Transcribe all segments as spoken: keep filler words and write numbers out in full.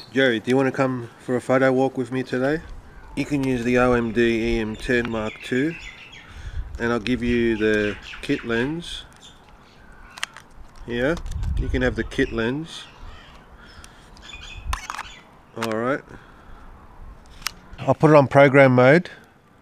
Jerry, do you want to come for a photo walk with me today? You can use the O M D E M ten Mark two, and I'll give you the kit lens here. You can have the kit lens. Alright. I'll put it on program mode.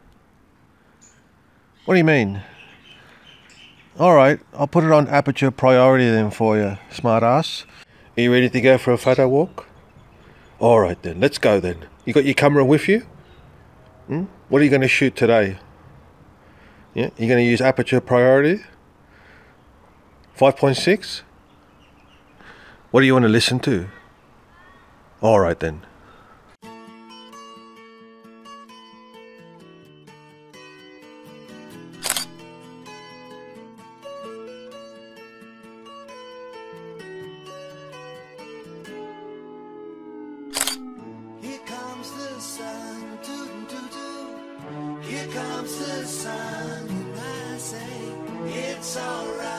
What do you mean? Alright, I'll put it on aperture priority then for you, smart ass. Are you ready to go for a photo walk? Alright then, let's go then. You got your camera with you? Hmm? What are you going to shoot today? Yeah, you're going to use aperture priority? five point six? What do you want to listen to? Alright then. Here comes the sun, doo doo doo. Here comes the sun, and I say it's alright.